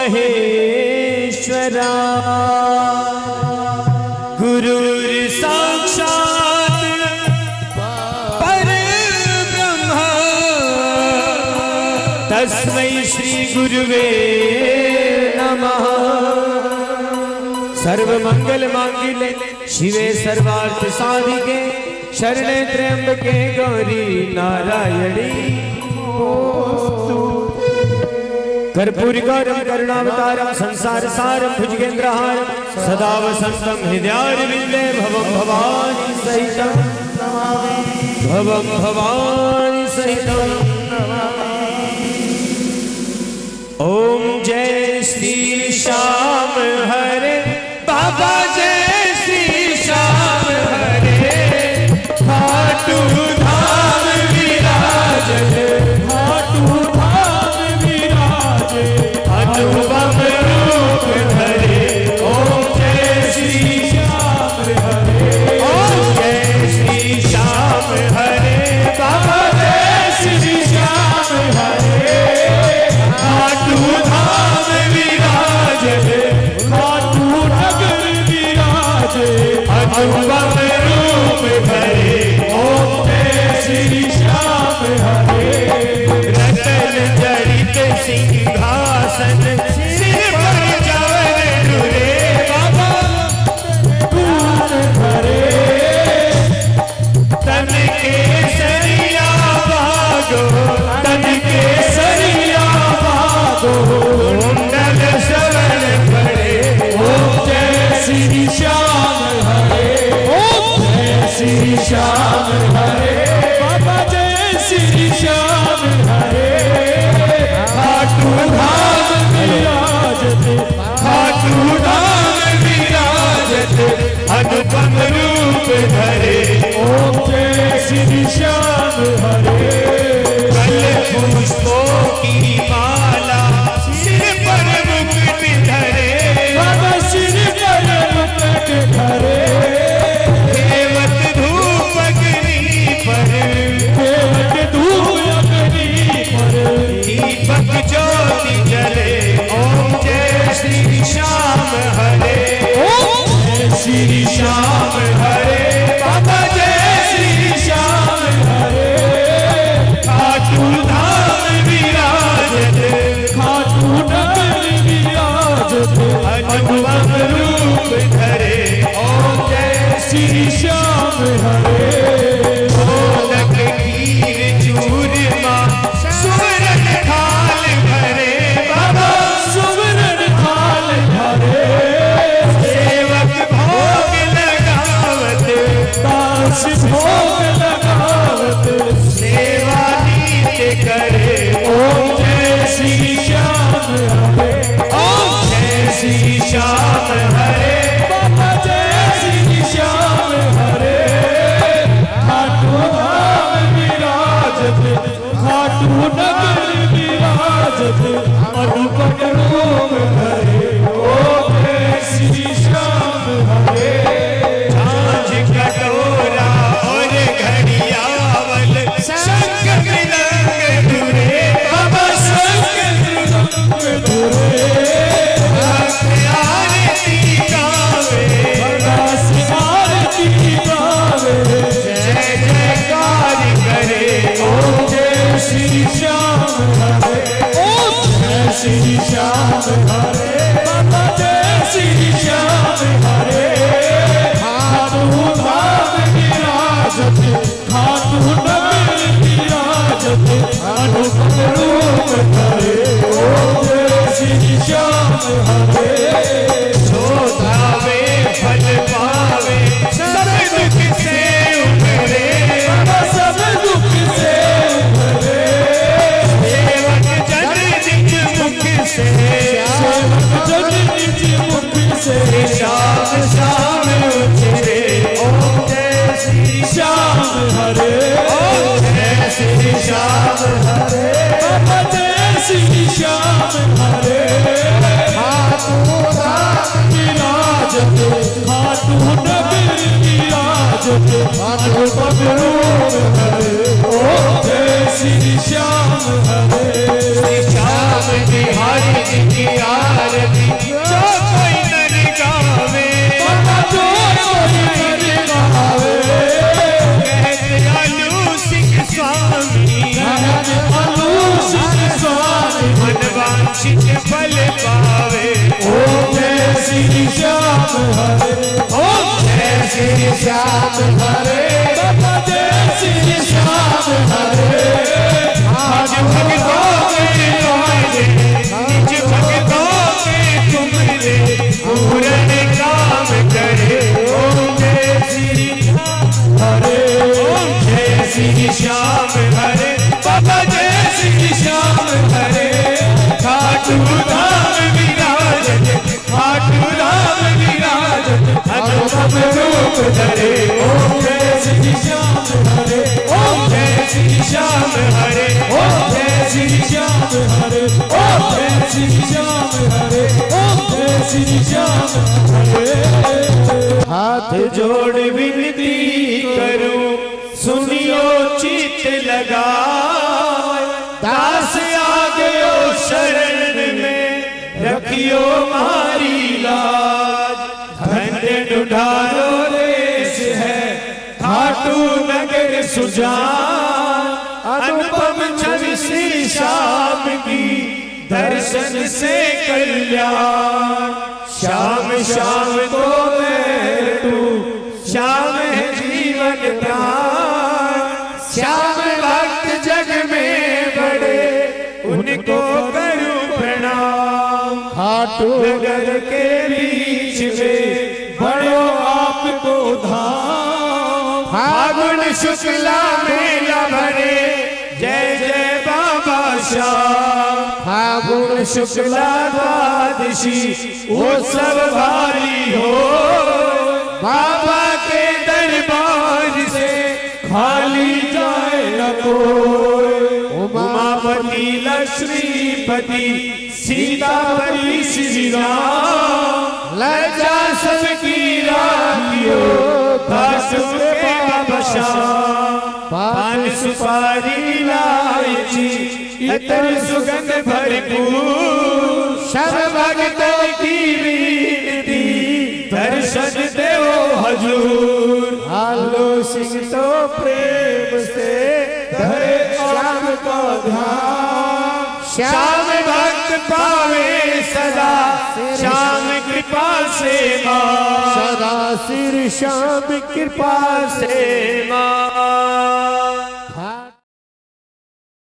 महेश्वरा गुरुर् साक्षात् परब्रह्म तस्मै श्री गुरुवे नमः। सर्वमंगल मांगल्ये शिवे सर्वार्थ साधिके शरणे त्र्यंबके गौरी नारायणी कर्पूरी गौरम करुणावतारम संसार सारम भुजगेन्द्रहारम सदा वसंतम हृदयारविंदे भवम भवानी सहितम भवम भवानी सहितम। ओम जय श्री श्याम हरे बाबा जय श्री श्याम हरे खाटू धाम विराजते खाटू धाम विराजे अनुपम रूप धरे। ओम जय श्री श्याम हरे ओम जय श्री श्याम हरे बाबा जय श्री श्याम हरे खाटू धाम विराजते खाटू नगर विराजे अनुपम रूप धरे। ओम जय श्री श्याम हरे रतन जड़ित सिंहासन सिर पर जवर ढुरे बाबा दूर धरे तन के सरिया भागो तन के सरिया भागो कुंडल श्रवण पड़े। ओम जय श्री श्याम हरे ओम जय श्री श्याम हरे बाबा जय श्री श्याम हरे खाटू धाम विराजते खाटू धाम विराजते अनुपम रूप धरे। ओम जय श्री श्याम हरे कल पुष्पों की माला सिर पर मुकुट धरे बाबा सिर पर मुकुट धरे देवत धूप अग्नि पर देवत धूप अग्नि पर दीपक ज्योति जले। ओम जय श्री श्याम हरे ओम जय श्री श्याम हरे बाबा जय श्री श्याम हरे खाटू धाम विराजते खाटू नगर विराजते अनुपम रूप धरे। ओम जय श्री श्याम हरे ढोलक कीर चूरमा सुवर्ण थाल भरे बाबा सुवर्ण थाल भरे सेवक भोग लगावत दास भोग लगावत सेवा नीत करे। ओम जय श्री श्याम हरे ओम जय श्री श्याम हरे बाबा जय श्री श्याम हरे खाटू धाम विराजते खाटू नगर विराजते अनुपम रूप धरे। ओम जय श्री श्याम हरे झांझ कटोरा और घड़ियावल शंख मृदंग धुरे बाबा शंख मृदंग धुरे आरती गावे आरती गावे जय जयकार करे। ओम जय श्री श्याम हरे ओम जय श्री श्याम हरे बाबा जय श्री श्याम हरे खाटू धाम विराजते खाटू नगर विराजते अनुपम रूप धरे। ओम जय श्री श्याम हरे जो धावे फल पावे सब दुख से उबरे सब दुख से उबरे सेवक जन निज मुख से सेवक जन निज मुख से श्याम श्याम उतरे। ओम जय श्री श्याम हरे ओम जय श्री श्याम हरे बाबा जय श्री श्याम हरे खाटू धाम विराजते खाटू नगर विराजते अनुपम रूप धरे। ओम जय श्री श्याम हरे श्री श्याम बिहारी वांछित फल पावे। ओम जय श्री श्याम हरे, ओम जय श्री श्याम हरे, बाबा जय श्री श्याम हरे। निज भक्तों के तुम्हारे, निज भक्तों के तुमरे पूर्ण काम करे। ओम जय श्री हरे, ओम जय श्री श्याम हरे, बाबा जय श्री श्याम हरे। खाटू धाम विराजत, खाटू धाम विराजत, अनुपम रूप धरे। ओम जय श्री श्याम हरे, ओम जय श्री श्याम हरे, ओम जय श्री श्याम हरे, ओम जय श्री श्याम हरे, ओम जय श्री श्याम हरे। हाथ जोड़ विनती करूं, सुनियो चित लगा। दास आ गयो शरण में, रखियो मारी लाज। धन्य ढूंढारो देश है, खाटू नगर सुजान। अनुपम छवि श्री श्याम की, दर्शन से कल्याण। श्याम श्याम को मैं तू, श्याम है जीवन प्राण। श्याम भक्त जग में बड़े, उनको करूं प्रणाम। खाटू नगर के बीच में बड़ो आपको धाम। फागुन शुक्ला मेला भरे, जय जय बाबा श्याम। फागुन शुक्ला द्वादशी, वो सब भारी हो। बाबा के दरबार से खाली जाए न कोई। उमापति लक्ष्मीपति, सीतापति श्री राम। लज्जा सबकी राखियो, खाटू के बाबा श्याम। पान सुपारी लाइची, इतर सुगंध भरपूर। सब भक्तों की विनती, दर्शन देवो हजूर। आलो सिंह तो प्रेम से धरे श्याम को ध्यान। श्याम भक्त पावे सदा, श्याम कृपा से मां। सदा श्री श्याम कृपा से मां।